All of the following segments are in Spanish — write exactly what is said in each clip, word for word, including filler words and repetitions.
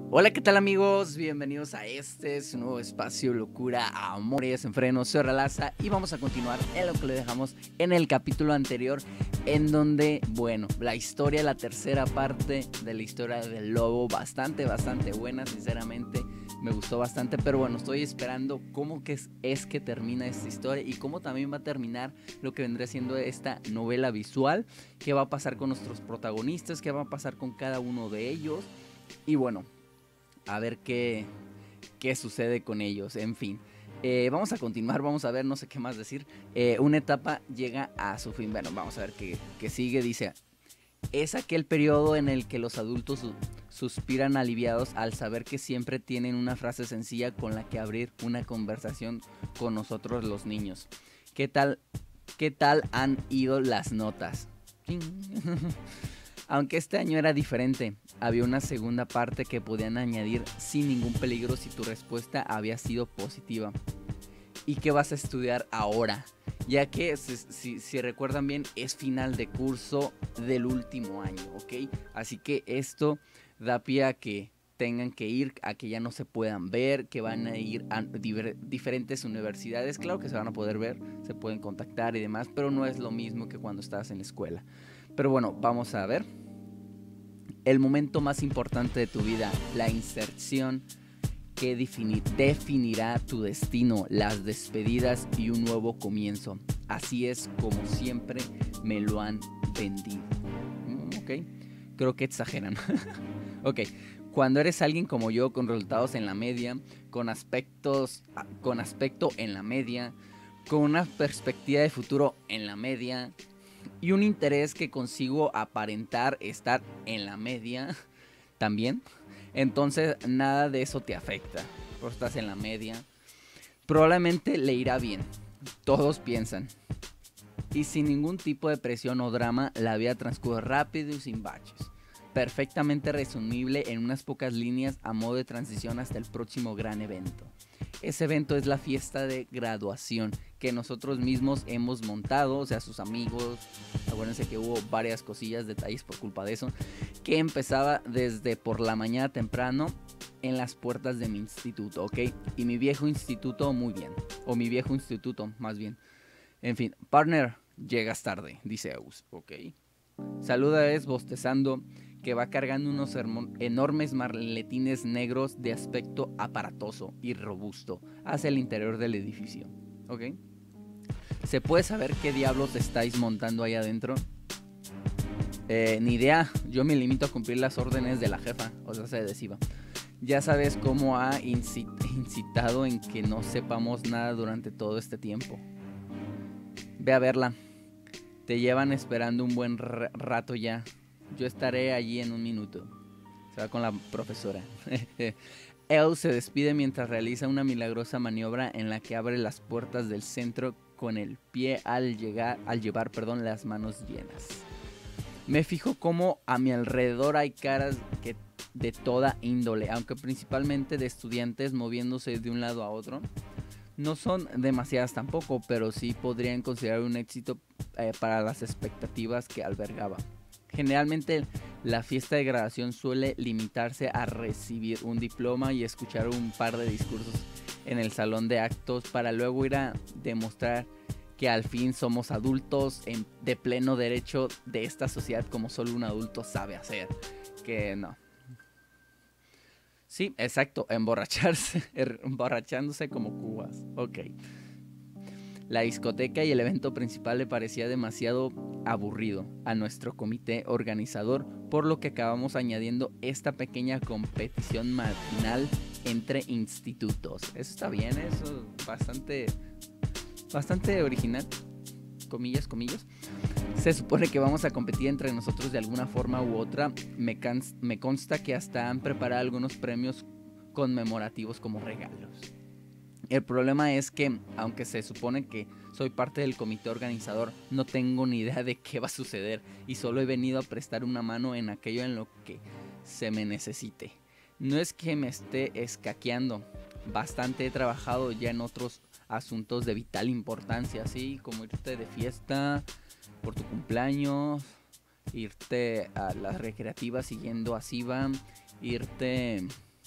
Hola, ¿qué tal amigos? Bienvenidos a este, su nuevo espacio Locura, Amor y Desenfreno. Soy Ralaza y vamos a continuar en lo que le dejamos en el capítulo anterior, en donde, bueno, la historia, la tercera parte de la historia del lobo, bastante, bastante buena, sinceramente, me gustó bastante, pero bueno, estoy esperando cómo que es, es que termina esta historia y cómo también va a terminar lo que vendría siendo esta novela visual, qué va a pasar con nuestros protagonistas, qué va a pasar con cada uno de ellos y bueno, a ver qué, qué sucede con ellos, en fin. Eh, vamos a continuar, vamos a ver, no sé qué más decir. Eh, una etapa llega a su fin, bueno, vamos a ver qué, qué sigue, dice... Es aquel periodo en el que los adultos su suspiran aliviados al saber que siempre tienen una frase sencilla con la que abrir una conversación con nosotros los niños. ¿Qué tal, qué tal han ido las notas? Aunque este año era diferente, había una segunda parte que podían añadir sin ningún peligro si tu respuesta había sido positiva. ¿Y qué vas a estudiar ahora? Ya que, si, si, si recuerdan bien, es final de curso del último año, ¿ok? Así que esto da pie a que tengan que ir, a que ya no se puedan ver, que van a ir a diver, diferentes universidades. Claro que se van a poder ver, se pueden contactar y demás, pero no es lo mismo que cuando estás en la escuela. Pero bueno, vamos a ver. El momento más importante de tu vida, la inserción que definir, definirá tu destino, las despedidas y un nuevo comienzo. Así es como siempre me lo han vendido. Mm, ok, creo que exageran. Ok, cuando eres alguien como yo con resultados en la media, con aspectos, con aspecto en la media, con una perspectiva de futuro en la media y un interés que consigo aparentar estar en la media también, entonces nada de eso te afecta, porque estás en la media. Probablemente le irá bien, todos piensan. Y sin ningún tipo de presión o drama, la vida transcurre rápido y sin baches. Perfectamente resumible en unas pocas líneas a modo de transición hasta el próximo gran evento. Ese evento es la fiesta de graduación que nosotros mismos hemos montado, o sea, sus amigos. Acuérdense que hubo varias cosillas, detalles por culpa de eso, que empezaba desde por la mañana temprano en las puertas de mi instituto, ¿ok? Y mi viejo instituto, muy bien, o mi viejo instituto, más bien. En fin, partner, llegas tarde, dice Aus, ¿ok? Saluda es bostezando, que va cargando unos enormes maletines negros de aspecto aparatoso y robusto hacia el interior del edificio, ¿ok? ¿Se puede saber qué diablos estáis montando ahí adentro? Eh, ni idea, yo me limito a cumplir las órdenes de la jefa, o sea, se adhesiva. Ya sabes cómo ha incit incitado en que no sepamos nada durante todo este tiempo. Ve a verla. Te llevan esperando un buen rato ya. Yo estaré allí en un minuto. Se va con la profesora. Elle se despide mientras realiza una milagrosa maniobra en la que abre las puertas del centro con el pie al, llegar, al llevar perdón, las manos llenas. Me fijo cómo a mi alrededor hay caras que de toda índole, aunque principalmente de estudiantes moviéndose de un lado a otro. No son demasiadas tampoco, pero sí podrían considerar un éxito eh, para las expectativas que albergaba. Generalmente la fiesta de graduación suele limitarse a recibir un diploma y escuchar un par de discursos en el salón de actos para luego ir a demostrar que al fin somos adultos en, de pleno derecho de esta sociedad como solo un adulto sabe hacer. Que no. Sí, exacto, emborracharse, emborrachándose como cubas. Ok. La discoteca y el evento principal le parecía demasiado aburrido a nuestro comité organizador, por lo que acabamos añadiendo esta pequeña competición matinal entre institutos. Eso está bien, eso es bastante, bastante original, comillas, comillas. Se supone que vamos a competir entre nosotros de alguna forma u otra. Me, me consta que hasta han preparado algunos premios conmemorativos como regalos. El problema es que, aunque se supone que soy parte del comité organizador, no tengo ni idea de qué va a suceder y solo he venido a prestar una mano en aquello en lo que se me necesite. No es que me esté escaqueando, bastante he trabajado ya en otros asuntos de vital importancia, así como irte de fiesta por tu cumpleaños, irte a las recreativas siguiendo a Siva, irte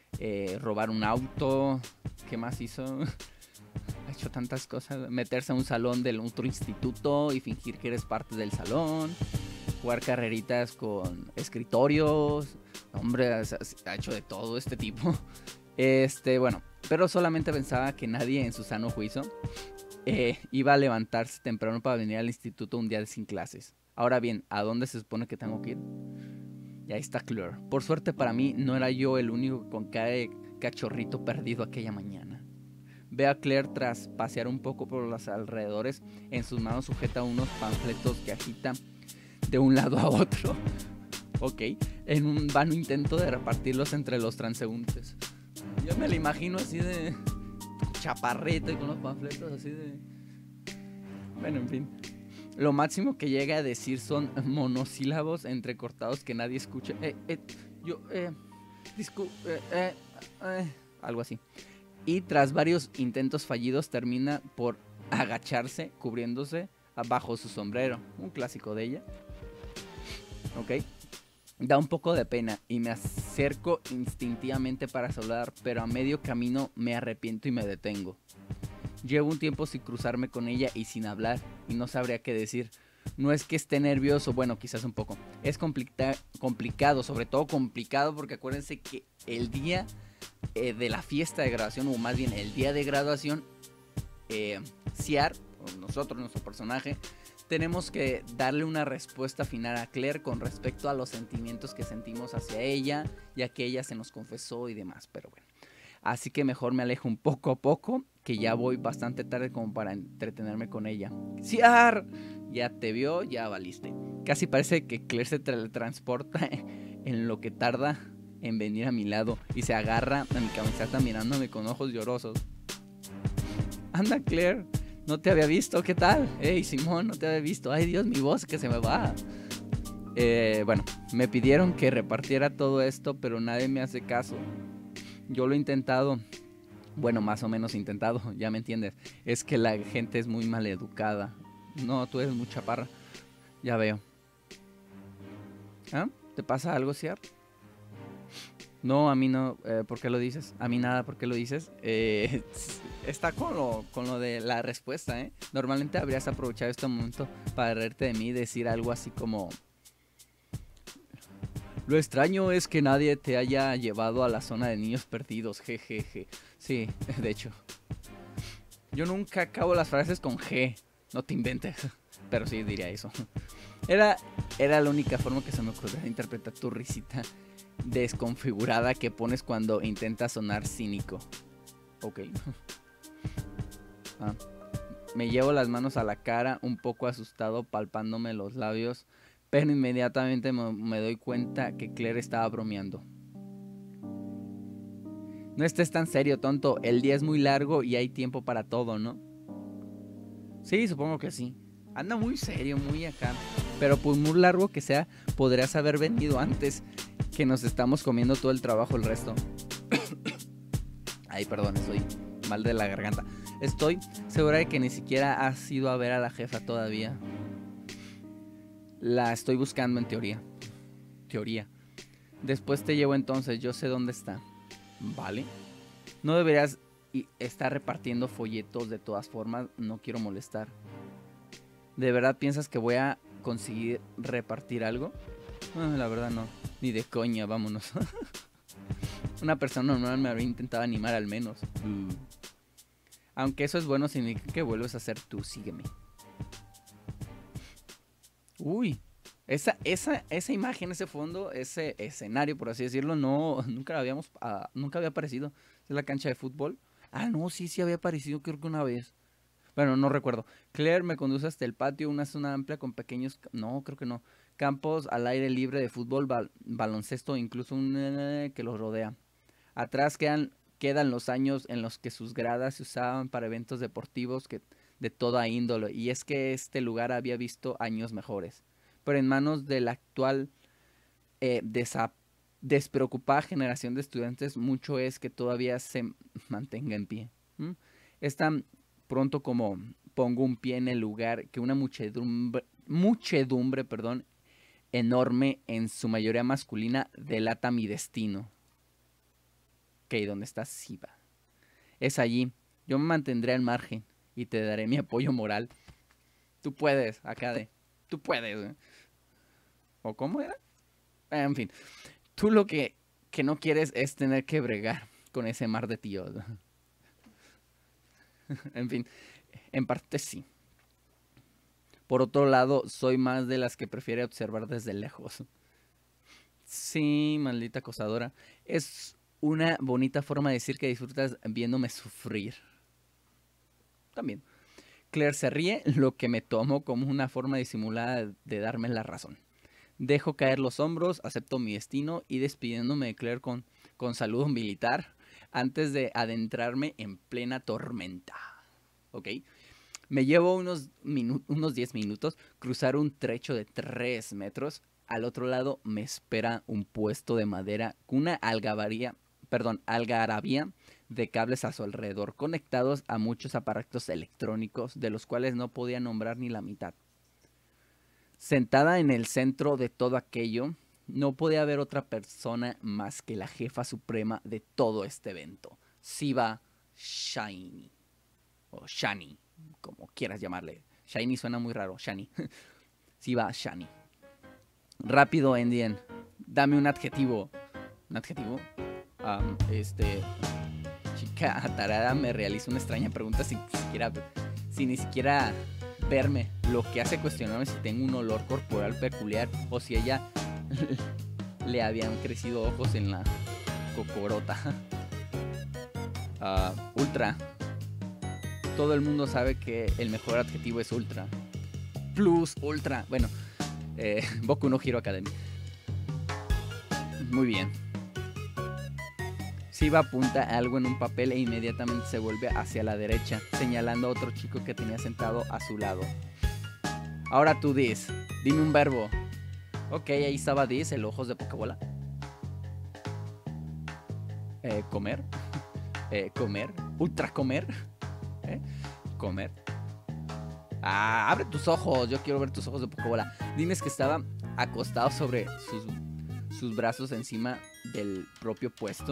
eh, robar un auto. ¿Qué más hizo? Ha hecho tantas cosas. Meterse a un salón del otro instituto y fingir que eres parte del salón. Jugar carreritas con escritorios. Hombre, ha, ha hecho de todo este tipo. Este, bueno, pero solamente pensaba que nadie en su sano juicio eh, iba a levantarse temprano para venir al instituto un día sin clases. Ahora bien, ¿a dónde se supone que tengo que ir? Y ahí está Claire. Por suerte para mí, no era yo el único con cara de cachorrito perdido aquella mañana. Ve a Claire tras pasear un poco por los alrededores. En sus manos sujeta unos panfletos que agita de un lado a otro. Ok, en un vano intento de repartirlos entre los transeúntes. Yo me lo imagino así de chaparrito y con los panfletos así de... Bueno, en fin. Lo máximo que llega a decir son monosílabos entrecortados que nadie escucha. Eh, eh, yo, eh, discu... Eh, eh, eh, algo así. Y tras varios intentos fallidos termina por agacharse, cubriéndose bajo su sombrero. Un clásico de ella. Ok. Da un poco de pena y me acerco instintivamente para saludar, pero a medio camino me arrepiento y me detengo. Llevo un tiempo sin cruzarme con ella y sin hablar, y no sabría qué decir. No es que esté nervioso, bueno, quizás un poco. Es complica complicado, sobre todo complicado porque acuérdense que el día eh, de la fiesta de graduación, o más bien el día de graduación, eh, Ciar, o nosotros, nuestro personaje, tenemos que darle una respuesta final a Claire con respecto a los sentimientos que sentimos hacia ella, ya que ella se nos confesó y demás, pero bueno. Así que mejor me alejo un poco a poco, que ya voy bastante tarde como para entretenerme con ella. ¡Ciar! Ya te vio, ya valiste. Casi parece que Claire se teletransporta en lo que tarda en venir a mi lado y se agarra a mi camiseta mirándome con ojos llorosos. Anda, Claire. No te había visto, ¿qué tal? Hey, Simón, no te había visto. Ay, Dios, mi voz que se me va. Eh, bueno, me pidieron que repartiera todo esto, pero nadie me hace caso. Yo lo he intentado. Bueno, más o menos intentado, ya me entiendes. Es que la gente es muy maleducada. No, tú eres muy chaparra. Ya veo. ¿Ah? ¿Te pasa algo, Ciar? No, a mí no. Eh, ¿Por qué lo dices? A mí nada, ¿por qué lo dices? Eh, está con lo, con lo de la respuesta, ¿eh? Normalmente habrías aprovechado este momento para reírte de mí y decir algo así como... Lo extraño es que nadie te haya llevado a la zona de niños perdidos, jejeje. Sí, de hecho. Yo nunca acabo las frases con G, no te inventes. Pero sí, diría eso. Era, era la única forma que se me ocurrió de interpretar tu risita desconfigurada que pones cuando intentas sonar cínico. Ok. Ah. Me llevo las manos a la cara, un poco asustado, palpándome los labios, pero inmediatamente me, me doy cuenta que Claire estaba bromeando. No estés tan serio, tonto. El día es muy largo y hay tiempo para todo, ¿no? Sí, supongo que sí. Anda muy serio, muy acá. Pero pues muy largo que sea, podrías haber venido antes, que nos estamos comiendo todo el trabajo el resto. Ay, perdón, estoy mal de la garganta. Estoy segura de que ni siquiera has ido a ver a la jefa todavía. La estoy buscando en teoría. Teoría. Después te llevo entonces, yo sé dónde está. Vale. No deberías estar repartiendo folletos de todas formas, no quiero molestar. ¿De verdad piensas que voy a conseguir repartir algo? Ah, la verdad no, ni de coña, vámonos. Una persona normal me habría intentado animar al menos. uh. Aunque eso es bueno, significa que vuelves a ser tú, sígueme. Uy, esa, esa, esa imagen, ese fondo, ese escenario, por así decirlo, no, nunca la habíamos, uh, nunca había aparecido. Es la cancha de fútbol. Ah, no, sí, sí había aparecido, creo que una vez. Bueno, no recuerdo. Claire me conduce hasta el patio, una zona amplia con pequeños... No, creo que no. Campos al aire libre de fútbol, bal baloncesto, incluso un eh, que los rodea. Atrás quedan, quedan los años en los que sus gradas se usaban para eventos deportivos que, de toda índole. Y es que este lugar había visto años mejores. Pero en manos de la actual eh, despreocupada generación de estudiantes, mucho es que todavía se mantenga en pie. ¿Mm? Es tan pronto como pongo un pie en el lugar que una muchedumbre, muchedumbre, perdón, enorme, en su mayoría masculina, delata mi destino. Ok, ¿dónde está Siva? Es allí. Yo me mantendré al margen y te daré mi apoyo moral. Tú puedes, Akade. Tú puedes. ¿eh? ¿O cómo era? Eh, en fin. Tú lo que, que no quieres es tener que bregar con ese mar de tíos. En fin. En parte sí. Por otro lado, soy más de las que prefiere observar desde lejos. Sí, maldita acosadora. Es una bonita forma de decir que disfrutas viéndome sufrir. También. Claire se ríe, lo que me tomo como una forma disimulada de darme la razón. Dejo caer los hombros, acepto mi destino y despidiéndome de Claire con, con saludo militar antes de adentrarme en plena tormenta. ¿Ok? Me llevo unos, minu unos diez minutos, cruzar un trecho de tres metros. Al otro lado me espera un puesto de madera con una algarabía, perdón, algarabía de cables a su alrededor, conectados a muchos aparatos electrónicos, de los cuales no podía nombrar ni la mitad. Sentada en el centro de todo aquello, no podía haber otra persona más que la jefa suprema de todo este evento, Siva Shiny, o Shani, como quieras llamarle. Shiny suena muy raro, Shani. Siva Shani. Rápido, Endien, dame un adjetivo. ¿Un adjetivo? Um, este... Chica atarada me realiza una extraña pregunta sin siquiera, sin ni siquiera verme, lo que hace cuestionarme si tengo un olor corporal peculiar o si ella le habían crecido ojos en la cocorota. Uh, ultra. Todo el mundo sabe que el mejor adjetivo es ultra. Plus, ultra. Bueno, eh, Boku no Hero Academy. Muy bien. Siva apunta algo en un papel e inmediatamente se vuelve hacia la derecha, señalando a otro chico que tenía sentado a su lado. Ahora tú, Diz, dime un verbo. Ok, ahí estaba Diz, el ojos de Pokébola. Eh, comer. Eh, comer. Ultra comer. ¿Eh? Comer. Ah, abre tus ojos, yo quiero ver tus ojos de Pokébola. Dimes que estaba acostado sobre sus, sus brazos encima del propio puesto.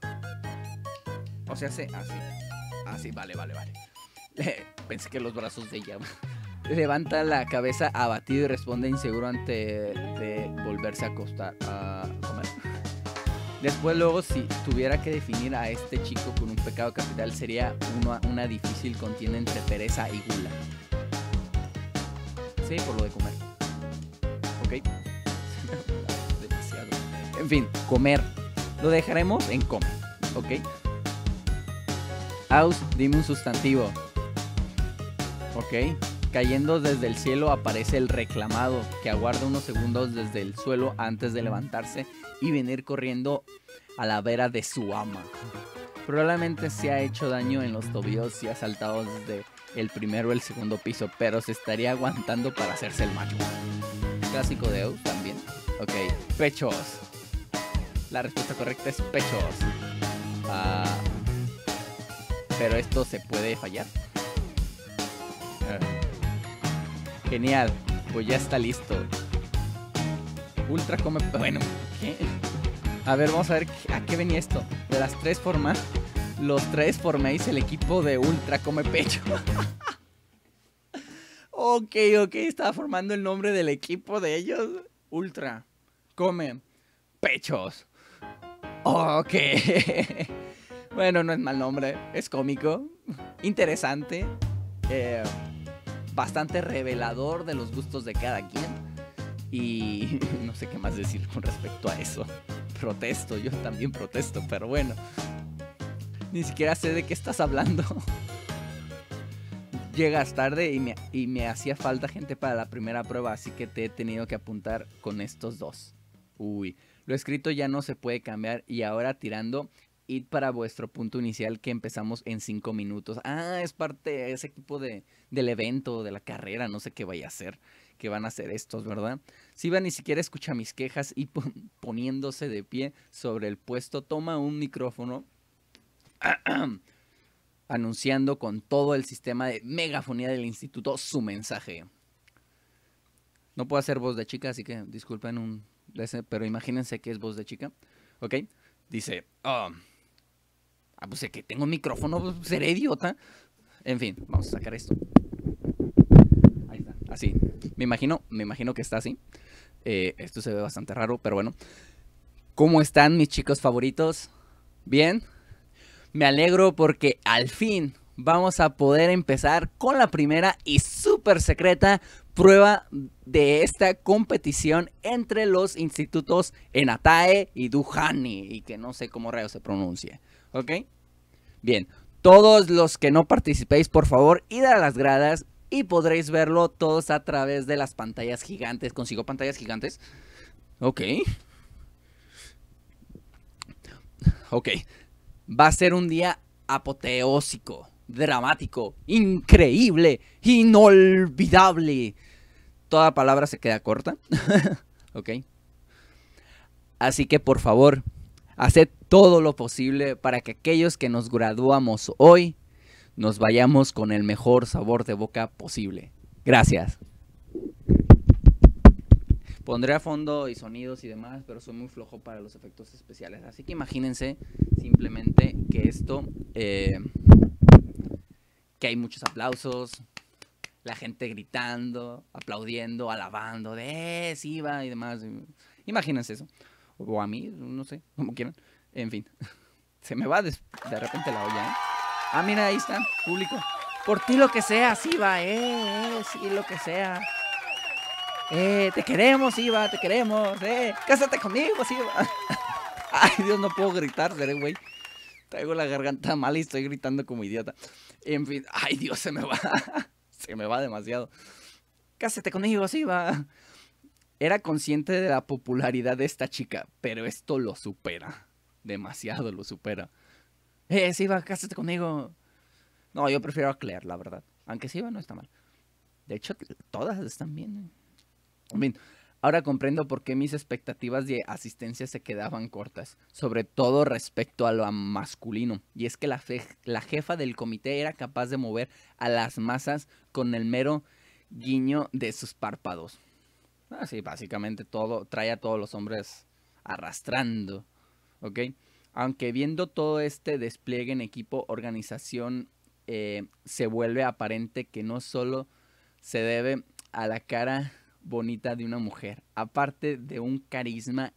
O sea, así. Así, así, vale, vale, vale. Pensé que los brazos de ella. Levanta la cabeza abatido y responde inseguro antes de volverse a acostar a comer. Después, luego, si tuviera que definir a este chico con un pecado capital, sería una, una difícil contienda entre pereza y gula. Sí, por lo de comer. Ok. Demasiado. En fin, comer. Lo dejaremos en comer. Ok. Aus, dime un sustantivo. Ok. Cayendo desde el cielo aparece el reclamado, que aguarda unos segundos desde el suelo antes de levantarse y venir corriendo a la vera de su ama. Probablemente se ha hecho daño en los tobillos y ha saltado desde el primero o el segundo piso, pero se estaría aguantando para hacerse el macho. Clásico de Aus también. Ok, pechos. La respuesta correcta es pechos. Uh, pero esto se puede fallar. Uh, genial, pues ya está listo. Ultra come... Bueno, ¿qué? A ver, vamos a ver a qué venía esto. De las tres formas, los tres forméis el equipo de Ultra come pecho. Ok, ok, estaba formando el nombre del equipo de ellos. Ultra come pechos. Ok. Bueno, no es mal nombre, es cómico, interesante, eh, bastante revelador de los gustos de cada quien. Y no sé qué más decir con respecto a eso. Protesto, yo también protesto, pero bueno. Ni siquiera sé de qué estás hablando. Llegas tarde y me, y me hacía falta gente para la primera prueba, así que te he tenido que apuntar con estos dos. Uy, lo escrito ya no se puede cambiar y ahora tirando, id para vuestro punto inicial que empezamos en cinco minutos. Ah, es parte de ese equipo de, del evento, de la carrera, no sé qué vaya a hacer, qué van a hacer estos, ¿verdad? Siva ni siquiera escucha mis quejas y poniéndose de pie sobre el puesto, toma un micrófono anunciando con todo el sistema de megafonía del instituto su mensaje. No puedo hacer voz de chica, así que disculpen un... pero imagínense que es voz de chica. ¿Ok? Dice... Oh, Ah, pues de que tengo un micrófono, pues, seré idiota. En fin, vamos a sacar esto. Ahí está, así. Me imagino, me imagino que está así. Eh, esto se ve bastante raro, pero bueno. ¿Cómo están mis chicos favoritos? ¿Bien? Me alegro porque al fin vamos a poder empezar con la primera y súper secreta prueba de esta competición entre los institutos Enatae y Duhani, y que no sé cómo rayos se pronuncia, ¿ok? Bien, todos los que no participéis, por favor, id a las gradas y podréis verlo todos a través de las pantallas gigantes. ¿Consigo pantallas gigantes? Ok. Ok. Va a ser un día apoteósico, dramático, increíble, inolvidable. Toda palabra se queda corta. Ok. Así que por favor, haced todo lo posible para que aquellos que nos graduamos hoy nos vayamos con el mejor sabor de boca posible. Gracias. Pondré a fondo y sonidos y demás, pero soy muy flojo para los efectos especiales. Así que imagínense simplemente que esto, eh, que hay muchos aplausos, la gente gritando, aplaudiendo, alabando, de eh, sí va y demás. Imagínense eso. O a mí, no sé, como quieran. En fin, se me va de, de repente la olla, ¿eh? Ah, mira, ahí está, público. Por ti lo que sea, sí va, eh, eh, sí, lo que sea. Eh, te queremos, Iva, te queremos, eh. Cásate conmigo, Iva. Ay, Dios, no puedo gritar, seré güey. Traigo la garganta mal y estoy gritando como idiota. En fin, ay, Dios, se me va. Se me va demasiado. Cásate conmigo, Iva. Era consciente de la popularidad de esta chica, pero esto lo supera. Demasiado lo supera. Eh, Iva, cásate conmigo. No, yo prefiero a Claire, la verdad. Aunque Iva no está mal. De hecho, todas están bien, ¿eh? Bien, ahora comprendo por qué mis expectativas de asistencia se quedaban cortas, sobre todo respecto a lo masculino, y es que la, fe la jefa del comité era capaz de mover a las masas con el mero guiño de sus párpados. Así, básicamente todo, trae a todos los hombres arrastrando, ¿ok? Aunque viendo todo este despliegue en equipo, organización, eh, se vuelve aparente que no solo se debe a la cara bonita de una mujer, aparte de un carisma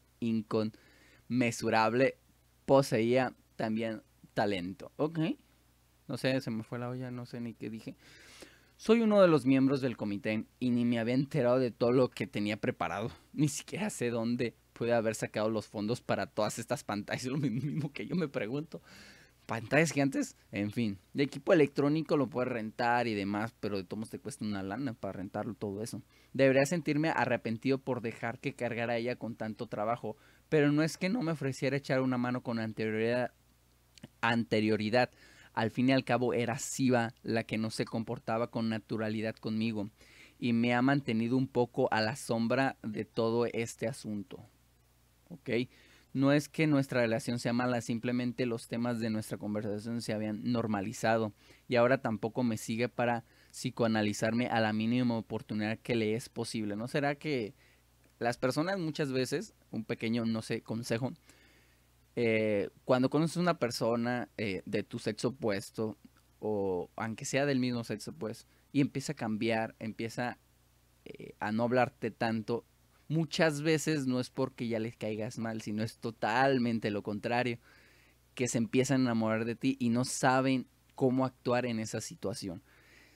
inconmensurable, poseía también talento. Ok, no sé, se me fue la olla, no sé ni qué dije. Soy uno de los miembros del comité y ni me había enterado de todo lo que tenía preparado. Ni siquiera sé dónde pude haber sacado los fondos para todas estas pantallas. Es lo mismo que yo me pregunto. Pantallas gigantes, en fin. De equipo electrónico lo puedes rentar y demás, pero de todos te cuesta una lana para rentarlo todo eso. Debería sentirme arrepentido por dejar que cargara ella con tanto trabajo, pero no es que no me ofreciera echar una mano con anterioridad. anterioridad. Al fin y al cabo era Siva la que no se comportaba con naturalidad conmigo y me ha mantenido un poco a la sombra de todo este asunto. ¿Ok? No es que nuestra relación sea mala, simplemente los temas de nuestra conversación se habían normalizado y ahora tampoco me sigue para psicoanalizarme a la mínima oportunidad que le es posible. ¿No será que las personas muchas veces, un pequeño, no sé, consejo, eh, cuando conoces a una persona eh, de tu sexo opuesto o aunque sea del mismo sexo, pues, y empieza a cambiar, empieza eh, a no hablarte tanto, muchas veces no es porque ya les caigas mal, sino es totalmente lo contrario, que se empiezan a enamorar de ti y no saben cómo actuar en esa situación.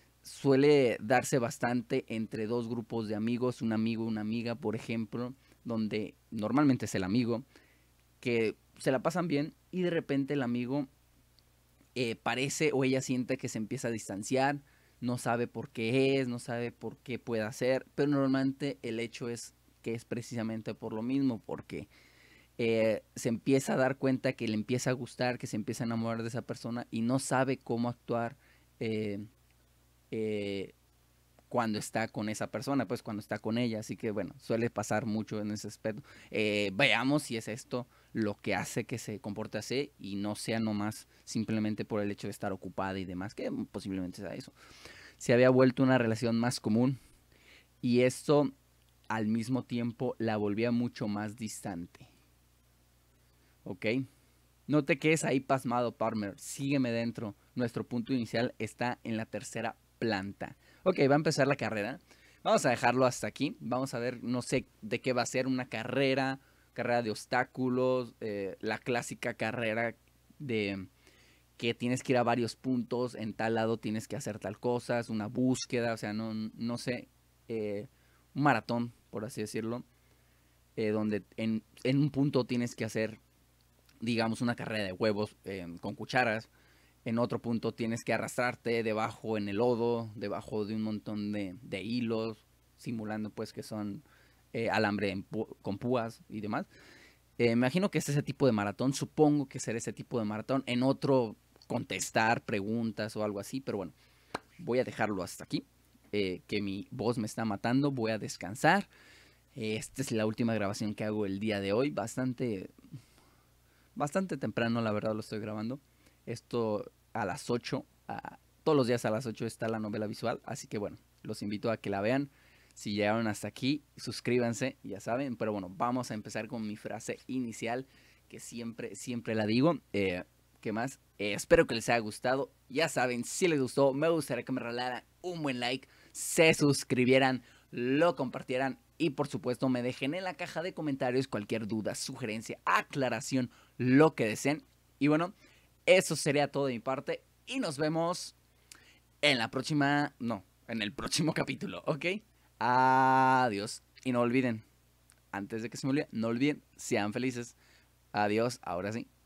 Suele darse bastante entre dos grupos de amigos, un amigo y una amiga, por ejemplo, donde normalmente es el amigo, que se la pasan bien y de repente el amigo eh, parece o ella siente que se empieza a distanciar, no sabe por qué es, no sabe por qué puede hacer, pero normalmente el hecho es que es precisamente por lo mismo, porque eh, se empieza a dar cuenta que le empieza a gustar, que se empieza a enamorar de esa persona y no sabe cómo actuar eh, eh, cuando está con esa persona, pues cuando está con ella. Así que bueno, suele pasar mucho en ese aspecto. Eh, veamos si es esto lo que hace que se comporte así y no sea nomás simplemente por el hecho de estar ocupada y demás, que posiblemente sea eso. Se había vuelto una relación más común y esto al mismo tiempo la volvía mucho más distante. ¿Ok? No te quedes ahí pasmado, partner. Sígueme dentro. Nuestro punto inicial está en la tercera planta. Ok, va a empezar la carrera. Vamos a dejarlo hasta aquí. Vamos a ver, no sé de qué va a ser una carrera. Carrera de obstáculos. Eh, la clásica carrera de que tienes que ir a varios puntos. En tal lado tienes que hacer tal cosa. Es una búsqueda. O sea, no, no sé. Eh, un maratón, por así decirlo. Eh, donde en, en un punto tienes que hacer, digamos, una carrera de huevos eh, con cucharas. En otro punto tienes que arrastrarte debajo en el lodo, debajo de un montón de, de hilos, simulando pues que son eh, alambre en pu con púas y demás. Eh, me imagino que es ese tipo de maratón, supongo que será ese tipo de maratón. En otro contestar preguntas o algo así, pero bueno, voy a dejarlo hasta aquí. Eh, que mi voz me está matando, voy a descansar. Eh, esta es la última grabación que hago el día de hoy, bastante, bastante temprano, la verdad lo estoy grabando. Esto a las ocho, a, todos los días a las ocho está la novela visual, así que bueno, los invito a que la vean. Si llegaron hasta aquí, suscríbanse, ya saben. Pero bueno, vamos a empezar con mi frase inicial, que siempre, siempre la digo. Eh, ¿Qué más? Eh, espero que les haya gustado. Ya saben, si les gustó, me gustaría que me regalaran un buen like, se suscribieran, lo compartieran y por supuesto me dejen en la caja de comentarios cualquier duda, sugerencia, aclaración, lo que deseen. Y bueno, eso sería todo de mi parte y nos vemos en la próxima, no, en el próximo capítulo, ¿ok? Adiós. Y no olviden, antes de que se me olvide, no olviden, sean felices. Adiós, ahora sí.